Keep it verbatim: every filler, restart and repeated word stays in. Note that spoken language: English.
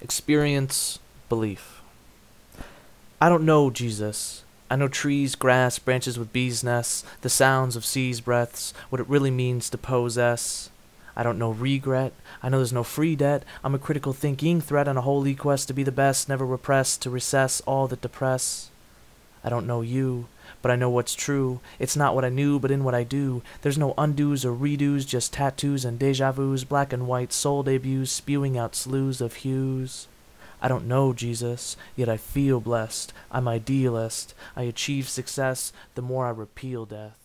Experience, belief. I don't know Jesus. I know trees, grass, branches with bees' nests, the sounds of seas' breaths, what it really means to possess. I don't know regret. I know there's no free debt. I'm a critical thinking threat on a holy quest to be the best, never repressed, to recess all that depress. I don't know you, but I know what's true. It's not what I knew, but in what I do. There's no undos or redos, just tattoos and deja vus, black and white soul debuts, spewing out slews of hues. I don't know Jesus, yet I feel blessed. I'm idealist. I achieve success the more I repeal death.